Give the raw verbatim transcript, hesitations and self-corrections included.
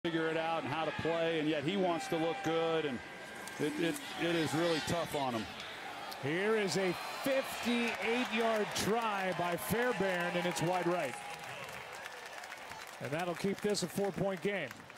figure it out and how to play, and yet he wants to look good, and it, it, it is really tough on him. Here is a fifty-eight yard try by Fairbairn, and it's wide right. And that'll keep this a four-point game.